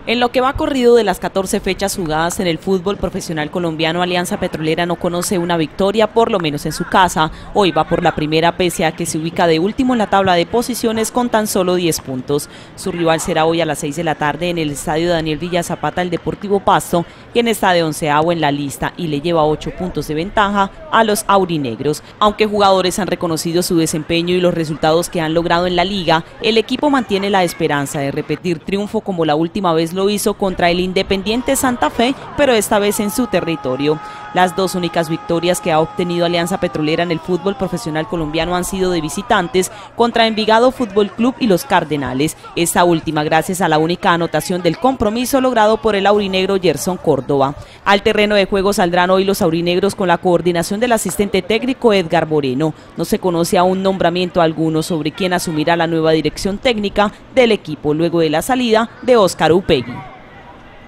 En lo que va corrido de las 14 fechas jugadas en el fútbol profesional colombiano, Alianza Petrolera no conoce una victoria, por lo menos en su casa. Hoy va por la primera pese a que se ubica de último en la tabla de posiciones con tan solo 10 puntos. Su rival será hoy a las 6 de la tarde en el estadio Daniel Villa Zapata, el Deportivo Pasto, quien está de 11º en la lista y le lleva 8 puntos de ventaja a los aurinegros. Aunque jugadores han reconocido su desempeño y los resultados que han logrado en la liga, el equipo mantiene la esperanza de repetir triunfo como la última vez lo hizo contra el Independiente Santa Fe, pero esta vez en su territorio. Las dos únicas victorias que ha obtenido Alianza Petrolera en el fútbol profesional colombiano han sido de visitantes contra Envigado Fútbol Club y los Cardenales. Esta última gracias a la única anotación del compromiso logrado por el aurinegro Gerson Córdoba. Al terreno de juego saldrán hoy los aurinegros con la coordinación del asistente técnico Edgar Moreno. No se conoce aún nombramiento alguno sobre quién asumirá la nueva dirección técnica del equipo luego de la salida de Óscar Upegui.